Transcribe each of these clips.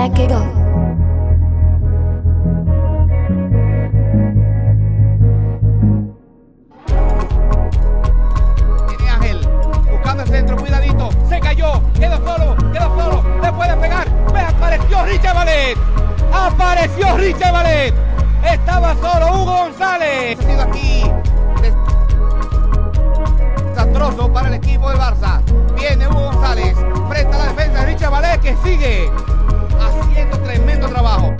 Black Eagle. Tiene Ángel, buscando el centro, cuidadito, se cayó, quedó solo, le puede pegar, apareció Richard Vallet, estaba solo Hugo González. Ha sido aquí desastroso para el equipo del Barça. Viene Hugo González, frente a la defensa de Richard Vallet, que sigue haciendo tremendo trabajo.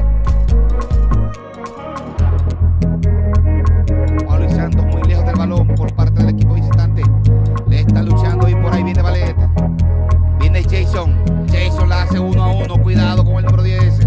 Juan Luis Santos muy lejos del balón por parte del equipo visitante. Le está luchando y por ahí viene Vallet. Viene Jason la hace 1-1, cuidado con el número 10.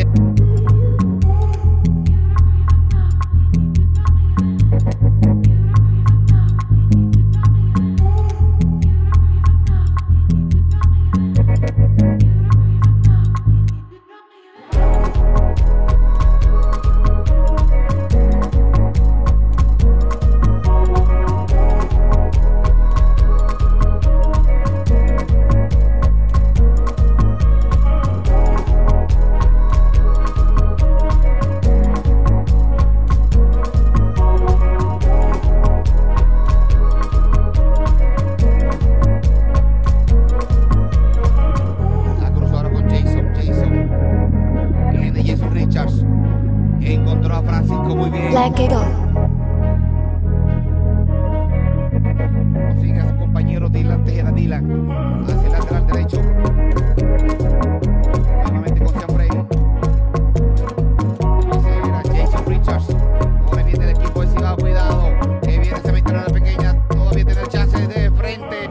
Encontró a Francisco muy bien. Black Eagle. Consigue a su compañero Dylan Tejeda. Dylan hacia el lateral derecho. Nuevamente con Cianfrey. Era Jason Richards. Ahora viene el equipo de Cibao. Cuidado. Que viene ese veterano de la pequeña. Todavía tiene el chance de frente.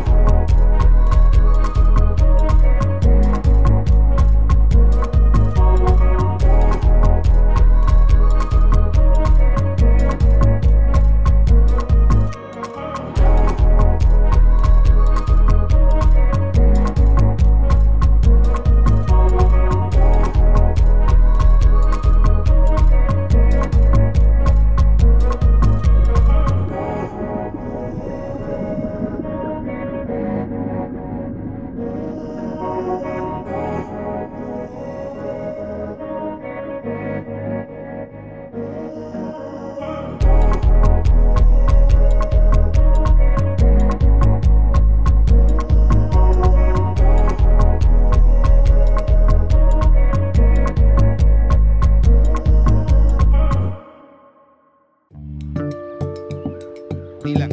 Dylan.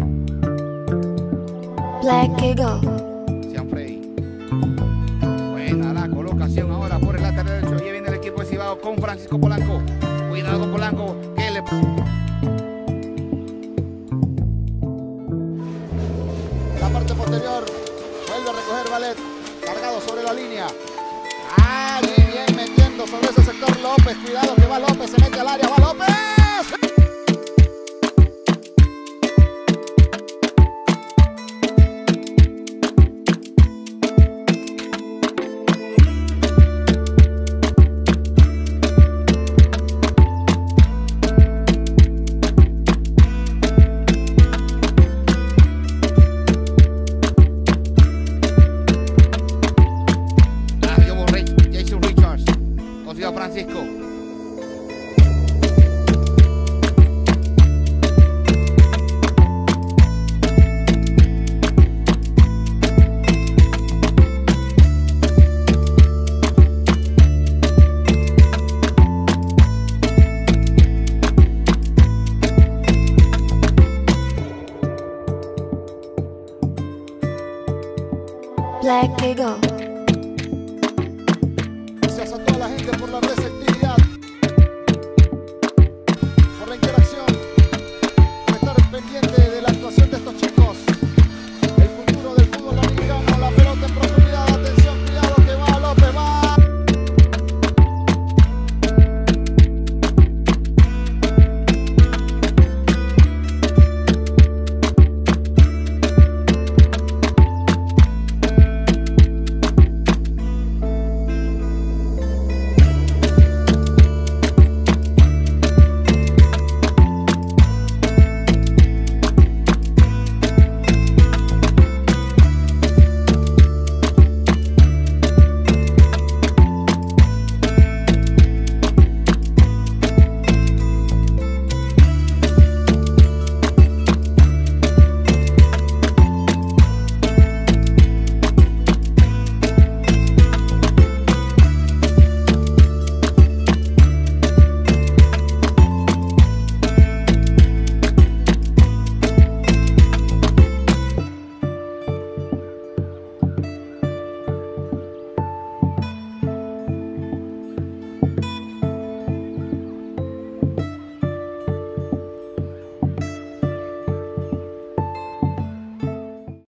Black Eagle. Cianfrey. Buena la colocación ahora por el lateral derecho. Y viene el equipo de Cibao con Francisco Polanco. Cuidado con Polanco. Que le... La parte posterior. Vuelve a recoger Vallet. Cargado sobre la línea. Y bien metiendo sobre ese sector López. Cuidado que va López. Se mete al área. Va López. Francisco. Black Eagle.